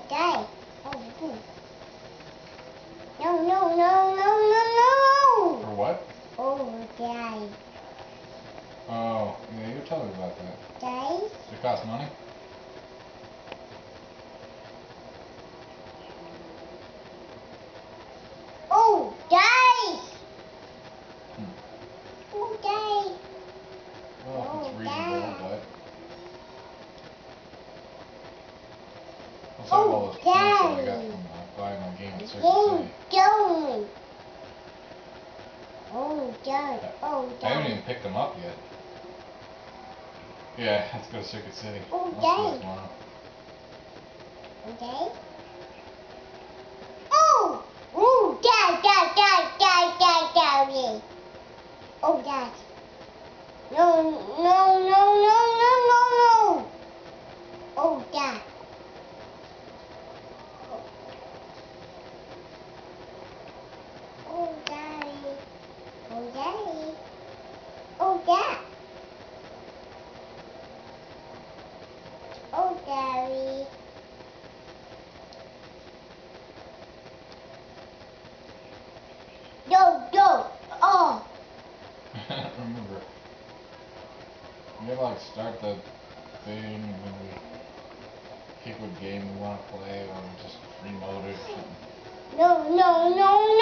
Daddy. Oh, no, no, no, no, no, no. For what? Oh, Daddy. Oh, yeah, you tell me about that. Daddy? Does it cost money? Oh, Daddy. Hmm. Oh, Daddy. Well, if it's reasonable, I'll buy it. I'll save all those points that I got from buying my game at Circuit City. Going. Oh, Daddy. Oh, I haven't Daddy. even picked them up yet. Yeah, let's go to Circuit City. Oh, I'll see you Daddy. tomorrow. Okay. Oh! Oh, Dad. Oh, Dad. No, no, no, no, no, no, no. Oh, Dad. Oh, Daddy. Oh, Daddy. Oh, Dad. Oh, Daddy. Yo. Oh. I don't remember. We gotta like start the thing and then we pick what game we want to play or just remote it or something. No, no, no,